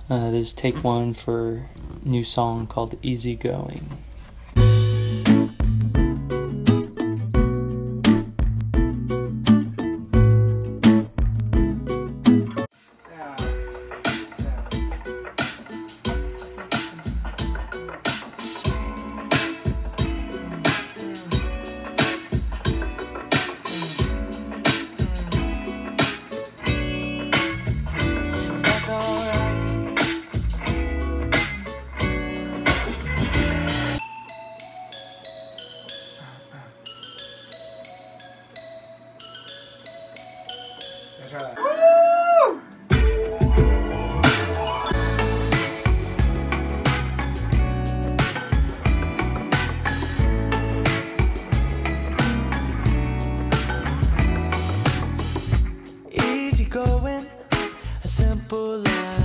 This is take one for a new song called Easy Going. Easy going, a simple life.